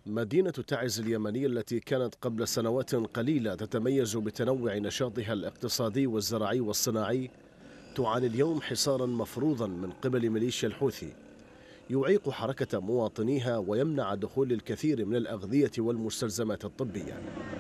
مدينة تعز اليمنية التي كانت قبل سنوات قليلة تتميز بتنوع نشاطها الاقتصادي والزراعي والصناعي تعاني اليوم حصارا مفروضا من قبل ميليشيا الحوثي يعيق حركة مواطنيها ويمنع دخول الكثير من الأغذية والمستلزمات الطبية.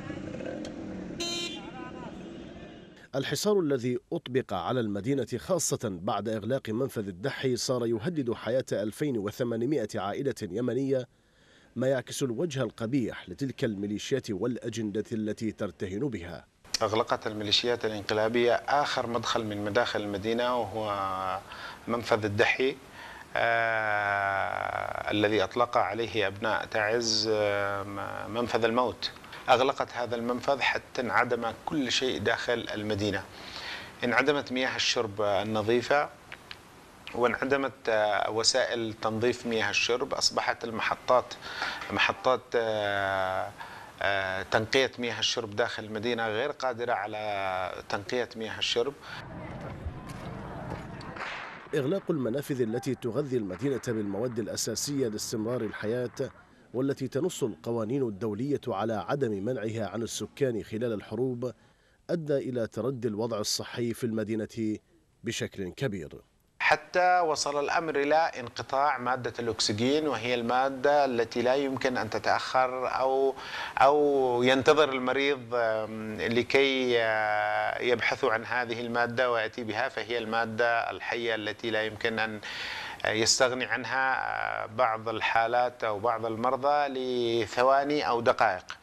الحصار الذي أطبق على المدينة خاصة بعد إغلاق منفذ الدحي صار يهدد حياة 2800 عائلة يمنية، ما يعكس الوجه القبيح لتلك الميليشيات والأجندة التي ترتهن بها. أغلقت الميليشيات الانقلابية آخر مدخل من مداخل المدينة وهو منفذ الدحي الذي أطلق عليه أبناء تعز منفذ الموت. أغلقت هذا المنفذ حتى انعدم كل شيء داخل المدينة. انعدمت مياه الشرب النظيفة وانعدمت وسائل تنظيف مياه الشرب. أصبحت محطات تنقية مياه الشرب داخل المدينة غير قادرة على تنقية مياه الشرب. إغلاق المنافذ التي تغذي المدينة بالمواد الأساسية لاستمرار الحياة والتي تنص القوانين الدولية على عدم منعها عن السكان خلال الحروب أدى إلى تردي الوضع الصحي في المدينة بشكل كبير، حتى وصل الأمر إلى انقطاع مادة الأكسجين، وهي المادة التي لا يمكن أن تتأخر أو ينتظر المريض لكي يبحث عن هذه المادة ويأتي بها، فهي المادة الحية التي لا يمكن أن يستغني عنها بعض الحالات أو بعض المرضى لثواني أو دقائق.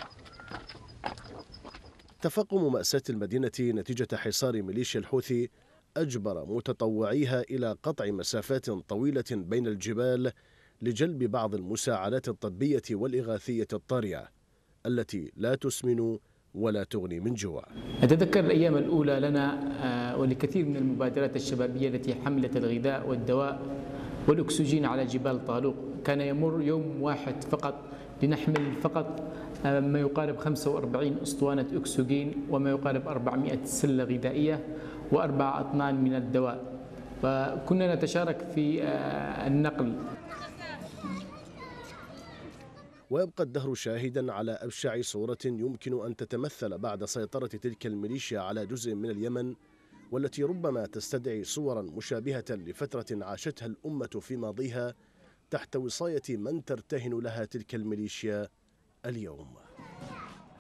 تفاقم مأساة المدينة نتيجة حصار ميليشيا الحوثي أجبر متطوعيها إلى قطع مسافات طويلة بين الجبال لجلب بعض المساعدات الطبية والإغاثية الطارئة التي لا تسمن ولا تغني من جوع. أتذكر الأيام الأولى لنا ولكثير من المبادرات الشبابية التي حملت الغذاء والدواء والأكسجين على جبال طالوق. كان يمر يوم واحد فقط لنحمل فقط ما يقارب 45 أسطوانة أكسجين وما يقارب 400 سلة غذائية و4 أطنان من الدواء، وكنا نتشارك في النقل. ويبقى الدهر شاهدا على أبشع صورة يمكن أن تتمثل بعد سيطرة تلك الميليشيا على جزء من اليمن، والتي ربما تستدعي صورا مشابهة لفترة عاشتها الأمة في ماضيها تحت وصاية من ترتهن لها تلك الميليشيا اليوم.